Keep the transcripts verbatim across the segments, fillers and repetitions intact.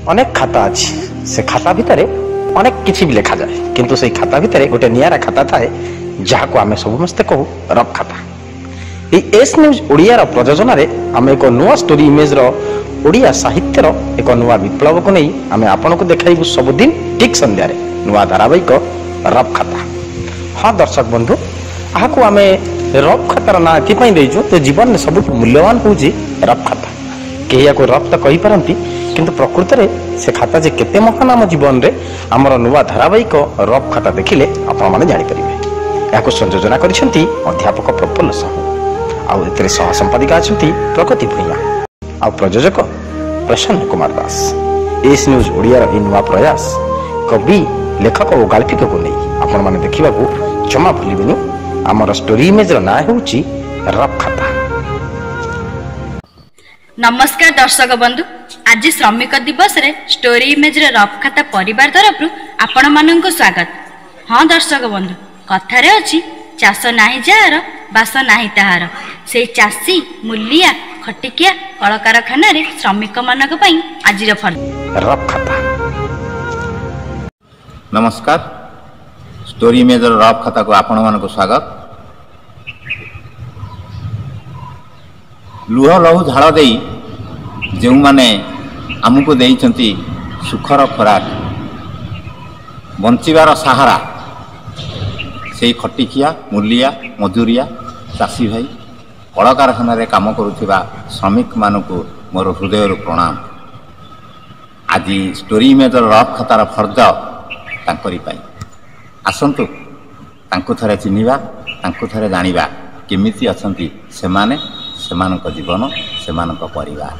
अनेक खाता अच्छी से खाता भितर अनेक किसी भी लिखा जाए किंतु से खाता भितर गोटे नियारा खाता थाए जहाँ को आम समस्ते कहू रफ खाता। एस न्यूज ओडिया प्रयोजन आम एक नुआ स्टोरी इमेज ओडिया साहित्यर एक नुआ विप्लव को नहीं आम आपन को देखाइबू सबुदिन ठीक संध्यारे नुआ धारावाहिक रफ खाता। हाँ दर्शक बंधु यहाँ को आम रफ खातार ना एपाई देचु तो जीवन में सब मूल्यवान हूँ रफ खाता। कहीं या रफ तो कही पारती किंतु प्रकृत में से खाता जे केते महान आम जीवन में आमर नुआ धारावाहिक रफ खाता देखिले आपण माने जानि परिबे। याको संयोजना करिसेंती अध्यापक प्रफुल्ल साहू आउ एतरे सह संपादिका अछंती प्रगति भूया आउ प्रयोजक प्रसन्न कुमार दास। एस न्यूज ओडिया रो नुआ प्रयास कवि लेखक और गाल्पिक को नहीं आपण माने देखिबा को जमा भूलिबेनी। आमर स्टोरी इमेज रो ना होउची रफ खाता। नमस्कार दर्शक बंधु, आज श्रमिक दिवस रे स्टोरी इमेज रे रफ खाता परिवार तरफ आपण मानक स्वागत। हाँ दर्शक बंधु, कथारे अछि चाष नाही जार बास नाही ताहार। से चाषी मूलिया खटिकिया कल कारखाना रे श्रमिक मानक पई आजिर फल रफ खाता। नमस्कार, स्टोरी इमेज रे रफ खाता को आपण मानक स्वागत। लुह लहू झाड़ दे जो माने आमको देइछंती सुखर खोराक बंचिबार सहारा से खटिकिया मूलिया मजूरिया चाषी भाई कल कारखाना रे काम करुथिबा श्रमिक मानकु मोर हृदय प्रणाम। आज स्टोरी इमेज रफ खातार फर्ज तांकरी पाई आसंतु तांकु थरे चिन्हिबा तांकु थरे जानिबा केमिति अछंती सेमाने सेमानक जीवन सेमानक परिवार।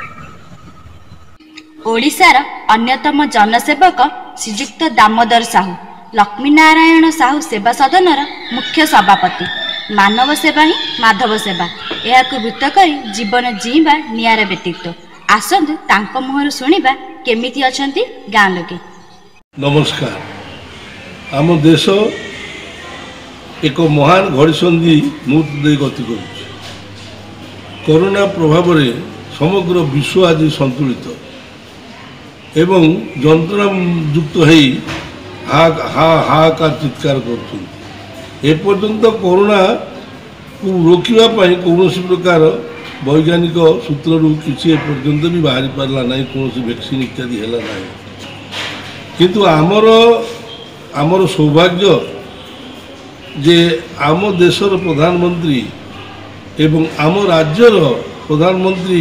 ओडिशार अन्यतम जनसेवक श्रीजुक्त दामोदर साहू लक्ष्मी नारायण साहू सेवा सदनर मुख्य सभापति। मानव सेवा ही माधव सेवा यह वृत्त कर जीवन जीवा नियार व्यक्तित्व। आसंतु तांको मुहर सुनिबा केमिति अछंती गाँ लोके। नमस्कार, आम देश एक महान घड़ीसंधि मुहूर्त दे गति करुछि। कोरोना प्रभाव रे समग्र विश्व आज संतुलित एवं जंत्रणा युक्त है हा हा हाहाकार चित्कार करपर्यंत कोरोना को रोकवा कौन प्रकार वैज्ञानिक सूत्र किसी एपर्यंत भी बाहरी पारा ना कौन वैक्सीन इत्यादि है ना किंतु आमर आमर सौभाग्य जे आम देशर प्रधानमंत्री एवं आम राज्यर प्रधानमंत्री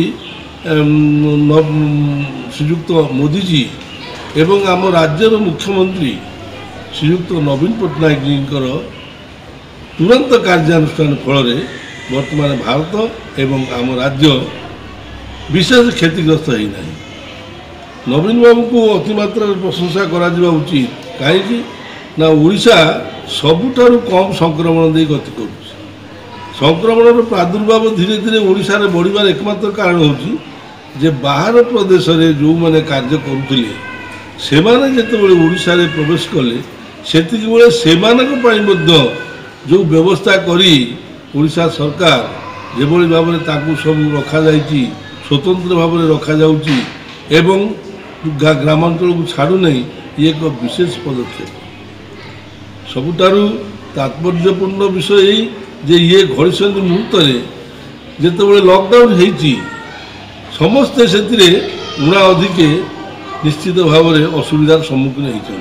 श्रीजुक्त मोदी जी एवं आम राज्यर मुख्यमंत्री श्रीजुक्त नवीन पट्टनायक जी तुरंत कार्यानुष्ठान फल वर्तमान भारत एवं आम राज्य विशेष क्षतिग्रस्त होना। नवीन बाबू को अतिमात्रा प्रशंसा करा उचित कहीं ना ओडिशा सबुठारु कम संक्रमण दे गति कर संक्रमण प्रादुर्भाव धीरे धीरे ओडिशा रे बढ़िबार एकमात्र कारण होची जे बाहर प्रदेश रे जो माने कार्य करुथिले सेमाने जेतेबेले ओडिशा रे प्रवेश कले सेतिक बेले सेमानक पई मध्य जो व्यवस्था करी ओडिशा सरकार जेभली भाव में ताकू सब रखा जाइछि स्वतंत्र भाव में रखा जाउछि एवं ग्रामांचल को छाड़ू नहीं ये एक विशेष पदक्षेप। सबुठारु तात्पर्यपूर्ण विषय यही जे ये घड़ीसंधि मुहूर्त जितेबाला लॉकडाउन होती समस्ते से उणा अधिके निश्चित भाव में असुविधार सम्मुखीन होती।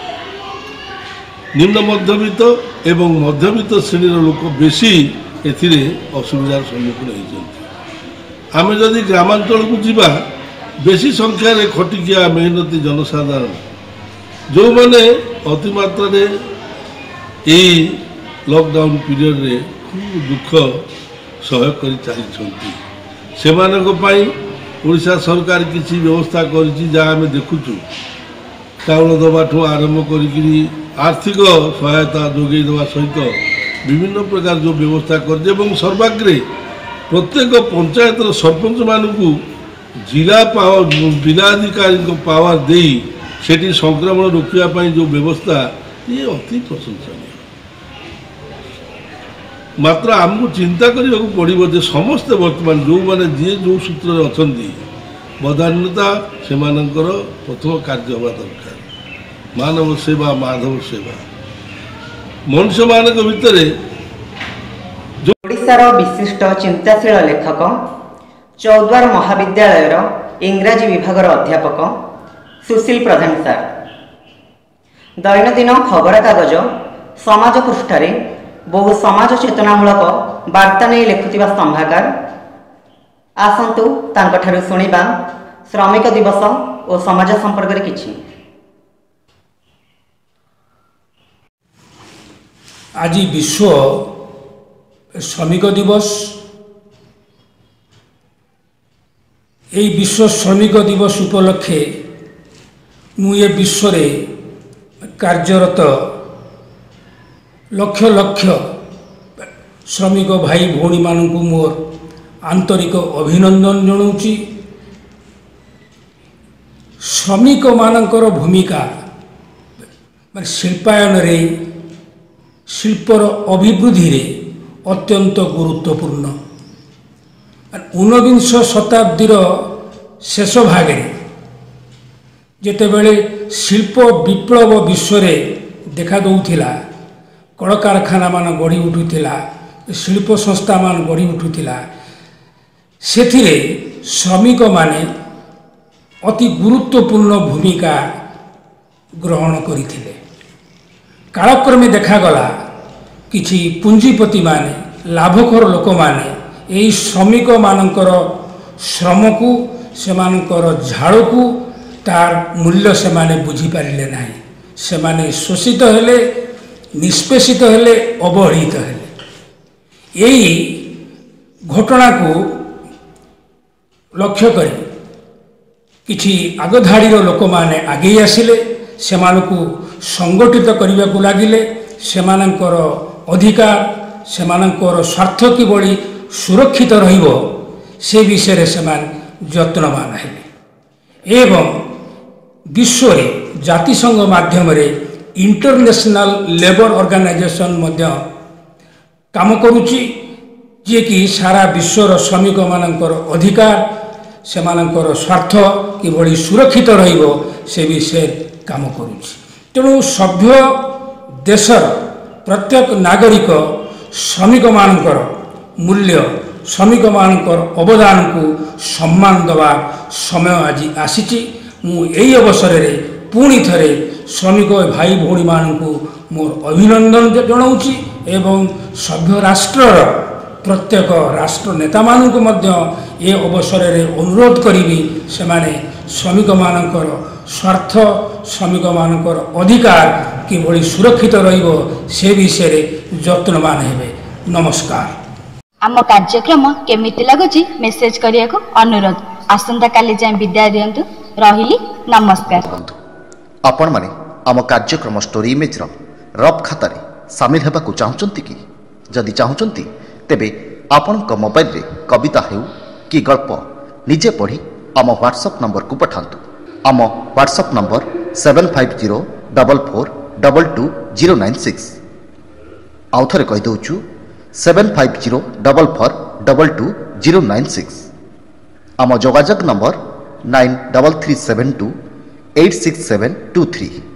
निम्न मध्यवित्त एवं मध्यवित्त श्रेणीर लोक बेसी एथिरे असुविधार सम्मुखीन होती। आम जदि ग्रामांचल को जीवा बेसी संख्यार खटिकिया मेहनती जनसाधारण जो मैंने अतिमात्रा यही लॉकडाउन पीरियड रे खूब दुख सहयोग कर चलती ओडिशा सरकार किसी व्यवस्था करिछि जहाँ आम देखुचु चाउल दबाठू आरंभ करी आर्थिक सहायता जोगे देवा सहित विभिन्न प्रकार जो व्यवस्था कर सर्वाग्रे प्रत्येक पंचायत सरपंच मानू जिला पावर जिलाधिकारी पावर दे सेठी संक्रमण रोकने जो व्यवस्था ये अति प्रशंसनीय। मात्र आमको चिंता करने पड़ो जे समस्ते वर्तमान जो मैंने जी जो सूत्र अच्छा ବଦାନ୍ୟତା ସେମାନଙ୍କର ପ୍ରଥମ କାର୍ଯ୍ୟ ହେବା ଦରକାର। ମାନବ ସେବା ମାଧବ ସେବା ମଣିଷମାନଙ୍କ ଭିତରେ। ଓଡ଼ିଶାର ବିଶିଷ୍ଟ ଚିନ୍ତାଶୀଳ ଲେଖକ, ଚୌଦ୍ୱାର ମହାବିଦ୍ୟାଳୟର ଇଂରାଜୀ ବିଭାଗର ଅଧ୍ୟାପକ ସୁଶୀଲ ପ୍ରଧାନ ସାର୍ ଦୈନନ୍ଦିନ ଖବରକାଗଜ ସମାଜ ପୃଷ୍ଠାରେ ବହୁ ସମାଜ ଚେତନାମୂଳକ ବାର୍ତ୍ତା ନେଇ ଲେଖୁଥିବା ସ୍ତମ୍ଭାକାର। ଆସନ୍ତୁ ତାଙ୍କଠାରୁ ଶୁଣିବା ଶ୍ରମିକ ଦିବସ ଓ ସମାଜ ସମ୍ପର୍କରେ କିଛି। ଆଜି ବିଶ୍ୱ ଶ୍ରମିକ ଦିବସ। ଏହି ବିଶ୍ୱ ଶ୍ରମିକ ଦିବସ ଉପଲକ୍ଷେ ମୁଁ ଏ ବିଶ୍ୱରେ କାର୍ଯ୍ୟରତ ଲକ୍ଷ ଲକ୍ଷ ଶ୍ରମିକ ଭାଇ ଭଉଣୀମାନଙ୍କୁ ମୋର ଆନ୍ତରିକ ଅଭିନନ୍ଦନ ଜଣାଉଛି। ଶ୍ରମିକମାନଙ୍କର ଭୂମିକା ମାନେ ଶିଳ୍ପାୟନରେ, ଶିଳ୍ପର ଅଭିବୃଦ୍ଧିରେ ଅତ୍ୟନ୍ତ ଗୁରୁତ୍ୱପୂର୍ଣ୍ଣ। ଊନବିଂଶ ଶତାବ୍ଦୀର ଶେଷ ଭାଗରେ ଯେତେବେଳେ ଶିଳ୍ପ ବିପ୍ଳବ ବିଶ୍ୱରେ ଦେଖା ଦେଉଥିଲା, କଳକାରଖାନାମାନ ଗଢ଼ି ଉଠୁଥିଲା, ଶିଳ୍ପ ସଂସ୍ଥାମାନ ଗଢ଼ି ଉଠୁଥିଲା, ସେଥିରେ ଶ୍ରମିକମାନେ ଅତି ଗୁରୁତ୍ୱପୂର୍ଣ୍ଣ ଭୂମିକା ଗ୍ରହଣ କରିଥିଲେ। କାଳକ୍ରମେ ଦେଖାଗଲା କିଛି ପୁଞ୍ଜିପତିମାନେ, ଲାଭଖୋର ଲୋକମାନେ ଏହି ଶ୍ରମିକମାନଙ୍କର ଶ୍ରମକୁ, ସେମାନଙ୍କର ଝାଳକୁ, ତାର ମୂଲ୍ୟ ସେମାନେ ବୁଝିପାରିଲେ ନାହିଁ। ସେମାନେ ଶୋଷିତ ହେଲେ, ନିଷ୍ପେଷିତ ହେଲେ, ଅବହେଳିତ ହେଲେ। ଏହି ଘଟଣାକୁ ଲକ୍ଷ୍ୟ କରି କିଛି ଆଗଧାଡ଼ିର ଲୋକମାନେ ଆଗେଇ ଆସିଲେ, ସେମାନଙ୍କୁ ସଂଗଠିତ କରିବାକୁ ଲାଗିଲେ। ସେମାନଙ୍କର ଅଧିକାର, ସେମାନଙ୍କର ସ୍ୱାର୍ଥ କିଭଳି ସୁରକ୍ଷିତ ରହିବ ସେ ବିଷୟରେ ସେମାନେ ଯତ୍ନବାନ ହେଲେ ଏବଂ ବିଶ୍ୱରେ ଜାତିସଂଘ ମାଧ୍ୟମରେ ଇଣ୍ଟରନ୍ୟାସନାଲ ଲେବର ଅର୍ଗାନାଇଜେସନ୍ ମଧ୍ୟ କାମ କରୁଛି, ଯିଏକି ସାରା ବିଶ୍ୱର ଶ୍ରମିକମାନଙ୍କର ଅଧିକାର, ସେମାନଙ୍କର ସ୍ୱାର୍ଥ କିଭଳି ସୁରକ୍ଷିତ ରହିବ ସେ ବିଷୟରେ କାମ କରୁଛି। ତେଣୁ ସଭ୍ୟ ଦେଶର ପ୍ରତ୍ୟେକ ନାଗରିକ ଶ୍ରମିକମାନଙ୍କର ମୂଲ୍ୟ, ଶ୍ରମିକମାନଙ୍କର ଅବଦାନକୁ ସମ୍ମାନ ଦେବା ସମୟ ଆଜି ଆସିଛି। ମୁଁ ଏହି ଅବସରରେ ପୁଣି ଥରେ ଶ୍ରମିକ ଭାଇ ଭଉଣୀମାନଙ୍କୁ ମୋର ଅଭିନନ୍ଦନ ଜଣାଉଛି ଏବଂ ସଭ୍ୟ ରାଷ୍ଟ୍ରର ପ୍ରତ୍ୟେକ ରାଷ୍ଟ୍ର ନେତାମାନଙ୍କୁ ମଧ୍ୟ ଏ ଅବସରରେ ଅନୁରୋଧ କରିବି, ସେମାନେ ଶ୍ରମିକମାନଙ୍କର ସ୍ୱାର୍ଥ, ଶ୍ରମିକମାନଙ୍କର ଅଧିକାର କିଭଳି ସୁରକ୍ଷିତ ରହିବ ସେ ବିଷୟରେ ଯତ୍ନବାନ ହେବେ। ନମସ୍କାର। ଆମ କାର୍ଯ୍ୟକ୍ରମ କେମିତି ଲାଗୁଛି ମେସେଜ କରିବାକୁ ଅନୁରୋଧ। ଆସନ୍ତାକାଲି ଯାଏଁ ବିଦାୟ ଦିଅନ୍ତୁ। ରହିଲି, ନମସ୍କାର। ଆପଣ ମାନେ ଆମ କାର୍ଯ୍ୟକ୍ରମ ଷ୍ଟୋରି ଇମେଜର ରଫ୍ ଖାତାରେ ସାମିଲ ହେବାକୁ ଚାହୁଁଛନ୍ତି କି? ଯଦି ଚାହୁଁଛନ୍ତି ତେବେ ଆପଣଙ୍କ ମୋବାଇଲରେ କବିତା ହେଉ କି ଗଳ୍ପ ନିଜେ ପଢ଼ି ଆମ ହ୍ୱାଟ୍ସଆପ୍ ନମ୍ବରକୁ ପଠାନ୍ତୁ। ଆମ WhatsApp number seven five zero double four double two zero nine six. ଆଉ ଥରେ କହିଦେଉଛୁ seven five zero double four double two zero nine six. ଆମ ଯୋଗାଯୋଗ number nine double three seven two eight six seven two three.